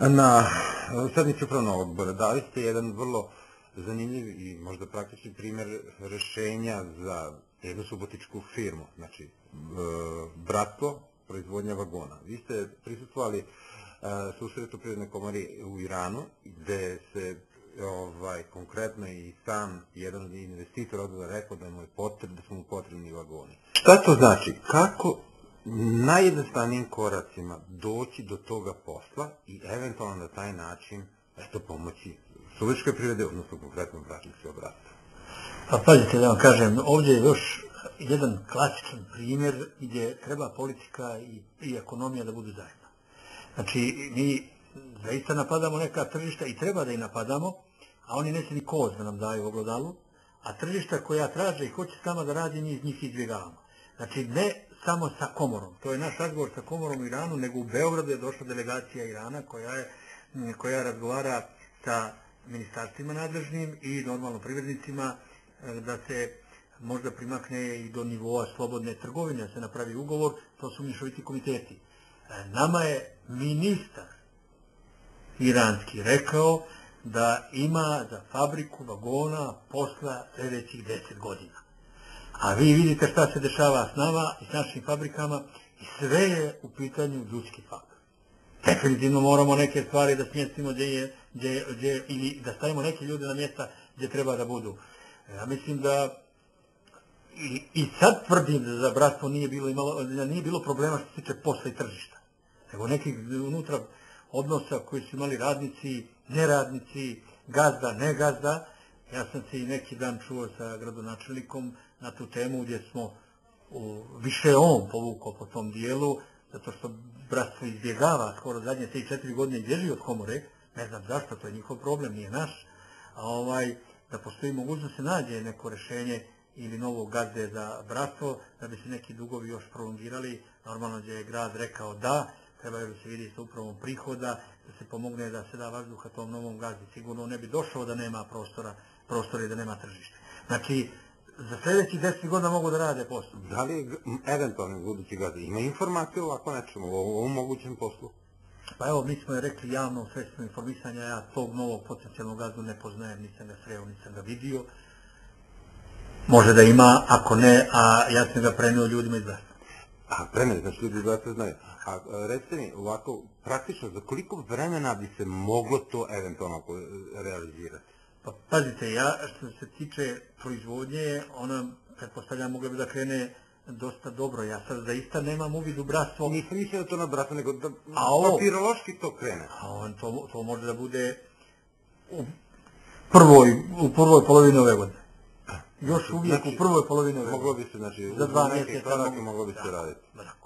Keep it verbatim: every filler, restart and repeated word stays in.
Na sednici upravnog odbora dali ste jedan vrlo zanimljiv i možda praktični primjer rešenja za jednu subotičku firmu, znači Bratstvo, proizvodnja vagona. Vi ste prisustvovali susretu Privredne komore u Iranu, gde se ovaj, konkretno i sam jedan od investitora odbora rekao da, mu je potrebno, da su mu potrebni vagoni. Šta to znači? Kako najjednostavnijim koracima doći do toga posla i eventualno na taj način eto, pomoći subotičkoj privredi, odnosno konkretno Bratstvo Bratstvo? Pa pazite da vam kažem, ovdje je još jedan klasičan primjer gdje treba politika i, i ekonomija da budu zajedno. Znači, mi zaista napadamo neka tržišta i treba da ih napadamo, a oni neće ni koz da nam daju oglodalu, a tržišta koja traže i hoće s nama da radi, mi iz njih izbjegavamo. Znači, ne samo sa komorom, to je naš razgovor sa komorom u Iranu, nego u Beogradu je došla delegacija Irana koja, je, koja razgovara sa ministarstvima nadležnim i normalno privrednicima da se možda primakne i do nivoa slobodne trgovine, da se napravi ugovor, to su mješoviti komiteti. Nama je ministar iranski rekao da ima za fabriku vagona posla sljedećih deset godina. A vi vidite šta se dešava s nama i s našim fabrikama i sve je u pitanju ljudski faktor. Definitivno moramo neke stvari da smjestimo gdje je, gdje, gdje, ili da stavimo neke ljude na mjesta gdje treba da budu. Ja mislim da i, i sad tvrdim da za Bratstvo nije bilo, imalo, nije bilo problema što se tiče posla i tržišta. Nego nekih unutra odnosa koji su imali radnici, neradnici, gazda, ne gazda. Ja sam se i neki dan čuo sa gradonačelnikom na tu temu gdje smo u, više on povukao po tom dijelu, zato što Bratstvo izbjegava skoro zadnje tri četiri godine bježi od komore, ne znam zašto, to je njihov problem, nije naš, a ovaj, da postoji mogućnost se nađe neko rješenje ili novog gazde za Bratstvo, da bi se neki dugovi još prolongirali, normalno gdje je grad rekao da, trebaju da se vidi sa upravom prihoda, da se pomogne da se da vazduha tom novom gazdi, sigurno ne bi došao da nema prostora, prostora i da nema tržište. Znači, za sljedećih deset godina mogu da rade poslu. Da li eventualno budući gazda ima informaciju o ovako nečemu, o ovom mogućem poslu? Pa evo, mi smo je rekli javno u sredstvu informisanja, ja tog novog potencijalnog gazdu ne poznajem, nisam ga sreo, nisam ga vidio. Može da ima, ako ne, a ja sam ga prenio ljudima iz Bratstva. A prenio, znači ljudi iz Bratstva znaju. A recite mi, ovako, praktično, za koliko vremena bi se moglo to eventualno realizirati? Pa pazite, ja što se tiče proizvodnje, ona, pretpostavljam, mogla bi da krene dosta dobro. Ja sad zaista nemam uvid u Bratstvo. Nisam mislio da to na Bratstvo, nego da ovo, papirološki to krene. A on, to, to može da bude u prvoj, u prvoj polovini ove godine. Još uvijek znači, u prvoj polovini ove godine. Moglo bi se, znači, za dva mjeseca moglo bi se raditi. Da, da.